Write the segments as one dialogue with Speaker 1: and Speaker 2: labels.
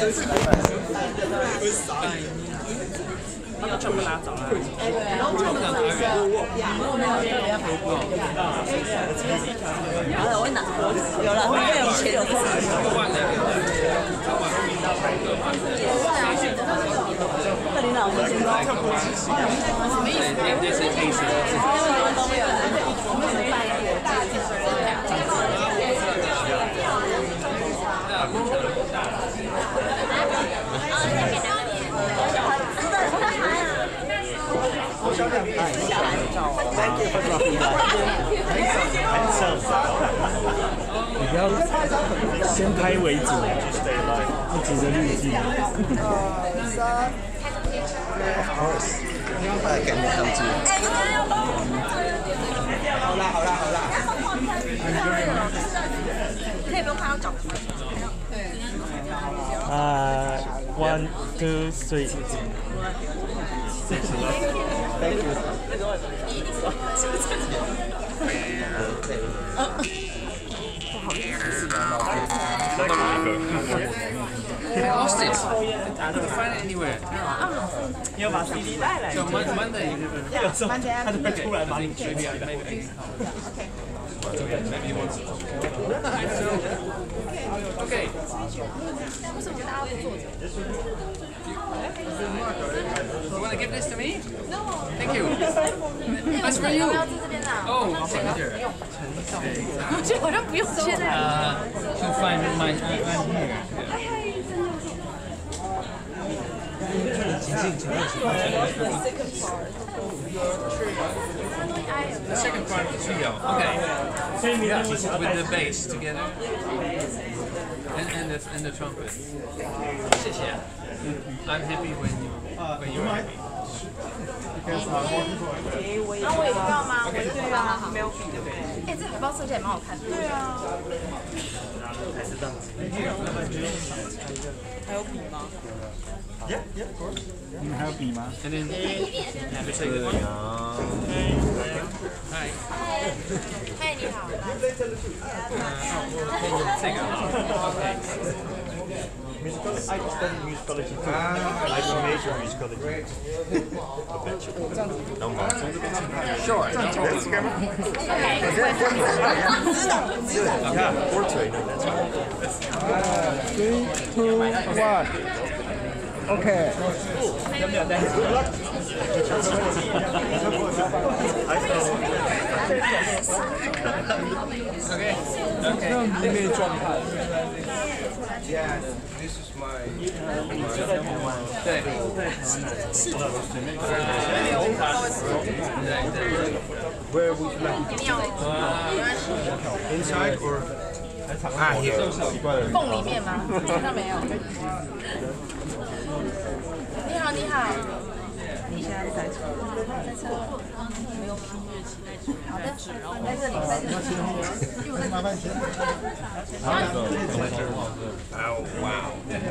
Speaker 1: 他们全部拉走了。
Speaker 2: 然后这个是好了，我拿有了，我有钱有空。克林老师先说。什么意思？我们是办一个大件事。
Speaker 3: 你不要先拍为主，不急着滤镜。
Speaker 4: 赶紧上机。好啦。
Speaker 2: 可以不用看到脚。
Speaker 3: 1, 2, 3。
Speaker 4: Thank you.
Speaker 5: I lost it. I couldn't find it anywhere.
Speaker 1: 你要把 CD 带来。
Speaker 5: 就 Monday.
Speaker 1: 有时候他就会突然把你举起来。
Speaker 5: Okay. You want to give this to me? No. Thank you. That's for you. Oh, thank you.
Speaker 2: 这好像不用现在。
Speaker 5: To find my I'm here. The second part of the trio. Okay. With the bass together. And the trumpet. 谢谢. I'm happy when you're happy.
Speaker 2: 然后我也知道吗？我知道吗？没有笔对不对？哎，这海报设计还蛮好看的。对啊。还是这样子。还有笔吗
Speaker 3: Yeah, of course. 你们还有笔吗？
Speaker 5: And then have a take it. Hi.
Speaker 2: 嗨，你好。
Speaker 5: 这个。Okay.
Speaker 3: I studied musicology too. I major in musicology.
Speaker 5: Sure.
Speaker 3: Yeah, portrait. That's right. 3, 2, 1. Okay.
Speaker 1: 有没有在？
Speaker 5: Okay.
Speaker 3: 这样里面状态。
Speaker 4: Yeah, this is my.
Speaker 5: 对。
Speaker 4: Where would you like it? Inside or? Here.
Speaker 2: 缝里面吗？好像没有。你好，你好。你现在在车？在车。没有拼乐器在车。好的，在这里，在这里。麻烦请。
Speaker 4: Oh wow.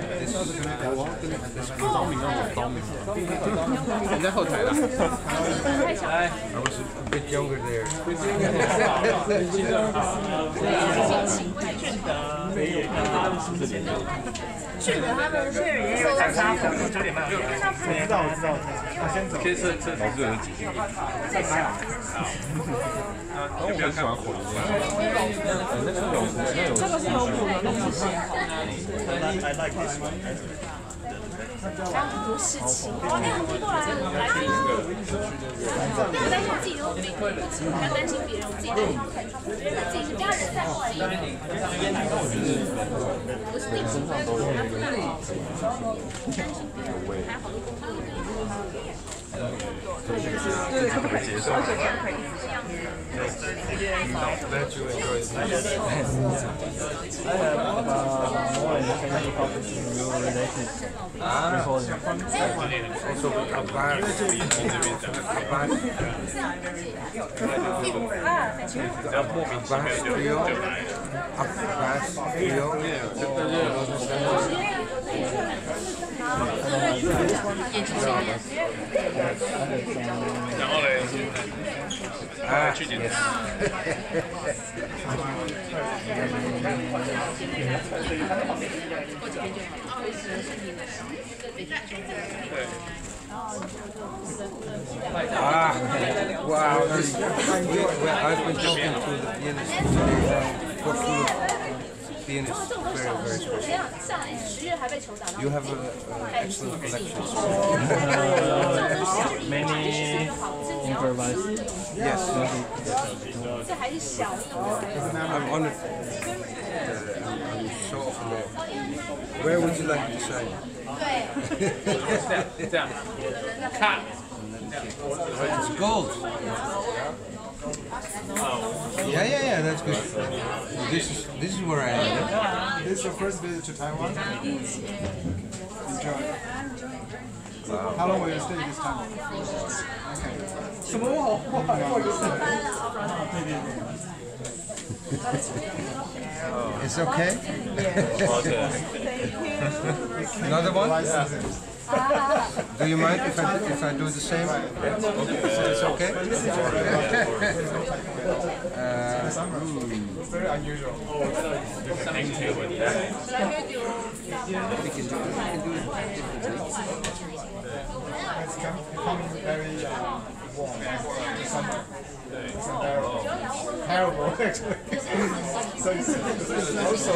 Speaker 5: 你在后台了。来
Speaker 4: I was a bit younger there.
Speaker 2: 去的他们是也有
Speaker 1: 长沙服9点半。我知道。他先走。
Speaker 5: 其实这老师有人几斤？
Speaker 1: 再买好。
Speaker 5: 我比较喜欢火锅。
Speaker 2: 这个是有谱的，那不是。
Speaker 3: I like this one.
Speaker 2: 还有很多事情。哦，哎，我过来了，来宾。不要担心自己都没不吃，不要担心别人，我自己担心自己是家人在后来。不是定型分，他不能担心别人，还好。
Speaker 4: 可不可以接受？ Glad you enjoyed it.
Speaker 3: I have more than 20 copies in your related recording.
Speaker 4: Also with Abbas. Abbas trio.
Speaker 5: 然后嘞。 去年。
Speaker 4: Ah, wow. I've been talking to the pianist today. What full pianist, very, very special. You have an excellent collection.
Speaker 1: Many improvised.
Speaker 4: Yes. I'm honored. I'm so often there. Where would you like to sign?
Speaker 5: 这样，看。
Speaker 4: It's gold. Yeah, that's good. This is where I am.
Speaker 1: This is your first visit to Taiwan? Enjoy. How long will you stay this time? Okay. 什么好话？
Speaker 4: It's okay?
Speaker 3: Okay.
Speaker 4: Another one? Do you mind if I do the same? It's okay?
Speaker 1: Very unusual.
Speaker 4: We can do it.
Speaker 1: It's becoming very warm. Summer. It's terrible actually. So it's also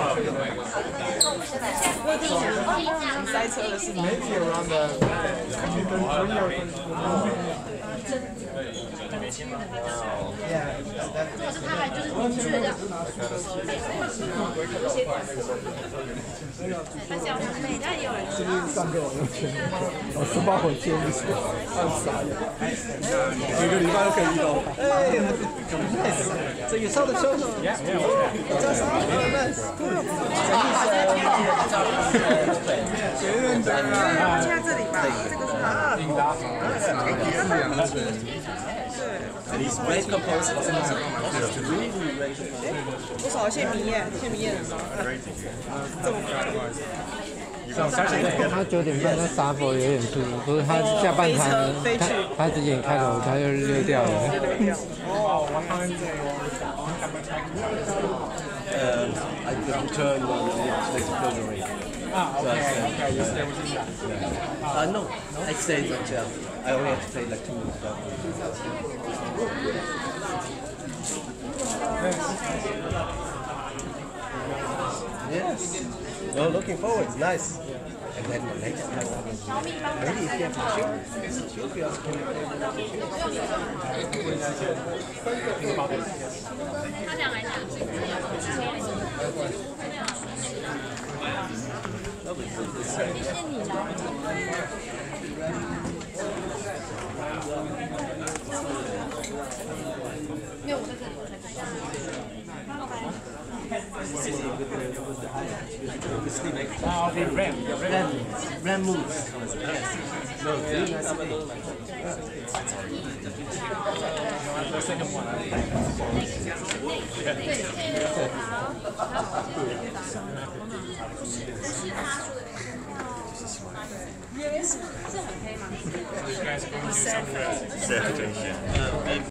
Speaker 1: maybe around the 23 or 24. Yeah,
Speaker 6: So you saw the show?
Speaker 1: yeah.
Speaker 6: Just nice. Cool.
Speaker 7: 在这里吧，这个是啊。
Speaker 6: And he's great composer.
Speaker 7: 多少谢明燕，谢明燕这么快。
Speaker 8: 他9点半在沙佛有演出，不是他下半场他只演开头，他就溜掉了。
Speaker 6: I returned on the next February. No, I stayed until I only had to play like 2 weeks. Yes. No, looking forward. It's nice. And then the next time, maybe if you have to shoot, you'll be asking me.
Speaker 2: 没有，我在这里，我在这里。
Speaker 6: Ram moves. No, really nice thing.
Speaker 2: Is 是很黑吗？
Speaker 3: Certification.